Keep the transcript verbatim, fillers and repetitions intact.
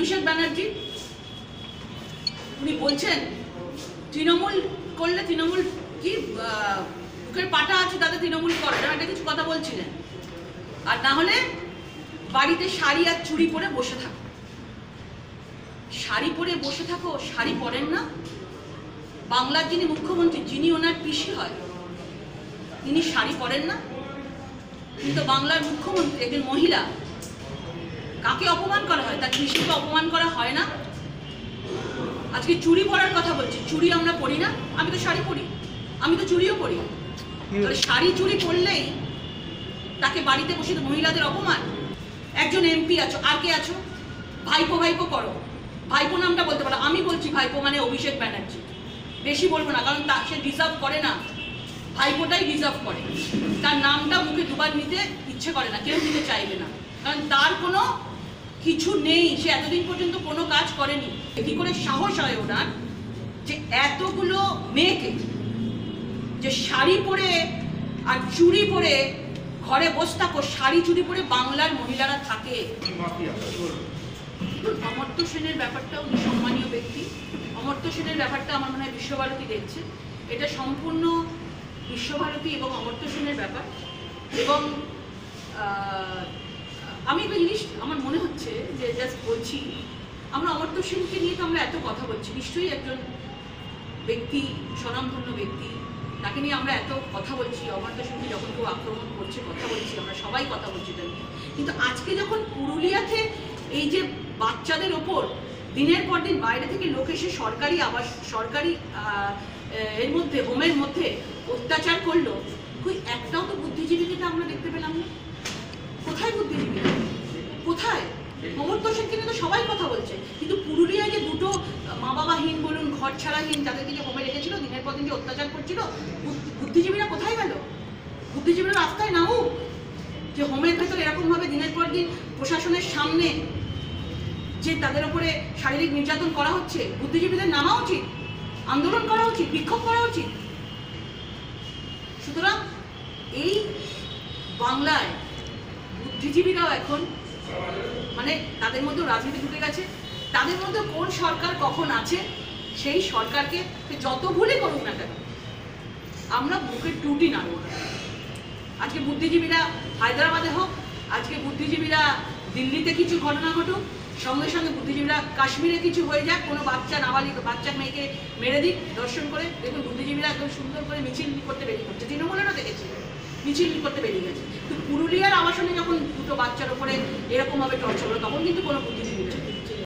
অভিষেক ব্যানার্জি উনি বলছেন তৃণমূল করলে তৃণমূল কি বুকের পাটা আছে তাদের তৃণমূল করে না, একটা কিছু কথা বলছিলেন। আর না হলে বাড়িতে শাড়ি আর চুড়ি পরে বসে থাকো। শাড়ি পরে বসে থাকো, শাড়ি পরেন না? বাংলার যিনি মুখ্যমন্ত্রী, যিনি ওনার পিসি হয়, তিনি শাড়ি পরেন না? কিন্তু বাংলার মুখ্যমন্ত্রী একজন মহিলা, কাকে অপমান করা হয়? তার পিসিকে অপমান করা হয় না? আজকে চুড়ি পরার কথা বলছি, চুড়ি আমরা পরি না? আমি তো শাড়ি পরি, আমি তো চুড়িও পরি। তাহলে শাড়ি চুড়ি পরলেই তাকে বাড়িতে বসে মহিলাদের অপমান? একজন এমপি আছো, আর কে আছো? ভাইপো ভাইপো করো, ভাইপো নামটা বলতে পারো। আমি বলছি ভাইপো মানে অভিষেক ব্যানার্জি, বেশি বলবো না, কারণ তা সে ডিজার্ভ করে না, ভাইপোটাই ডিজার্ভ করে। তার নামটা মুখে দুবার নিতে ইচ্ছে করে না, কেউ নিতে চাইবে না, কারণ তার কোনো কিছু নেই, সে এতদিন পর্যন্ত কোনো কাজ করেনি। কি করে সাহস হয় ওনার যে এতগুলো মেয়েকে যে শাড়ি পরে আর চুড়ি পরে ঘরে বসে থাকো, শাড়ি চুড়ি পরে বাংলার মহিলারা থাকে। অমর্ত্য সেনের ব্যাপারটা, উনি সম্মানীয় ব্যক্তি, অমর্ত্য সেনের ব্যাপারটা আমার মনে হয় বিশ্বভারতী দেখছে। এটা সম্পূর্ণ বিশ্বভারতী এবং অমর্ত্য সেনের ব্যাপার। এবং আমি একটা জিনিস আমার মনে হচ্ছে যে জাস্ট বলছি, আমরা অমর্ত্য সেনকে নিয়ে তো আমরা এত কথা বলছি, নিশ্চয়ই একজন ব্যক্তি, স্বনামধন্য ব্যক্তি, তাকে নিয়ে আমরা এত কথা বলছি। অমর্ত্য সেনকে যখন কেউ আক্রমণ করছে কথা বলছি, আমরা সবাই কথা বলছি এটা নিয়ে। কিন্তু আজকে যখন পুরুলিয়াতে এই যে বাচ্চাদের ওপর দিনের পর দিন বাইরে থেকে লোক এসে সরকারি আবাস, সরকারি এর মধ্যে, হোমের মধ্যে অত্যাচার করলো, কই একটাও তো বুদ্ধিজীবীকে আমরা দেখতে পেলাম না। কোথায় বুদ্ধিজীবী? কোথায়? অমর্ত্য সেনকে নিয়ে তো সবাই কথা বলছে, কিন্তু পুরুলিয়ায় যে দুটো মা বাবাহীন বলুন, ঘর ছাড়াহীন, যাদেরকে যে হোমে রেখেছিল, দিনের পর দিন যে অত্যাচার করছিল, বুদ্ধিজীবীরা কোথায় গেল? বুদ্ধিজীবীরা রাস্তায় নামুক, যে হোমের ভেতর এরকমভাবে দিনের পর দিন প্রশাসনের সামনে যে তাদের উপরে শারীরিক নির্যাতন করা হচ্ছে, বুদ্ধিজীবীদের নামা উচিত, আন্দোলন করা উচিত, বিক্ষোভ করা উচিত। সুতরাং এই বাংলায় বুদ্ধিজীবীরাও এখন মানে তাদের মধ্যে রাজনীতি ঢুকে গেছে। তাদের মধ্যে কোন সরকার কখন আছে, সেই সরকারকে যত ভুলই করুক না কেন, আমরা বুকের টুটি নাড়ব না। আজকে বুদ্ধিজীবীরা হায়দ্রাবাদে হোক, আজকে বুদ্ধিজীবীরা দিল্লিতে কিছু ঘটনা ঘটুক, সঙ্গে সঙ্গে বুদ্ধিজীবীরা কাশ্মীরে কিছু হয়ে যাক, কোনো বাচ্চা নাবালিক বাচ্চা মেয়েকে মেরে দিক ধর্ষণ করে, দেখুন বুদ্ধিজীবীরা একদম সুন্দর করে মিছিল করতে বেরিয়ে পড়ছে। তৃণমূলেরও দেখেছি মিছিল করতে বেরিয়ে গেছে। কিন্তু পুরুলিয়ার আবাসনে যখন দুটো বাচ্চার ওপরে এরকমভাবে টর্চার হলো, তখন কিন্তু কোনো বুদ্ধিজীবী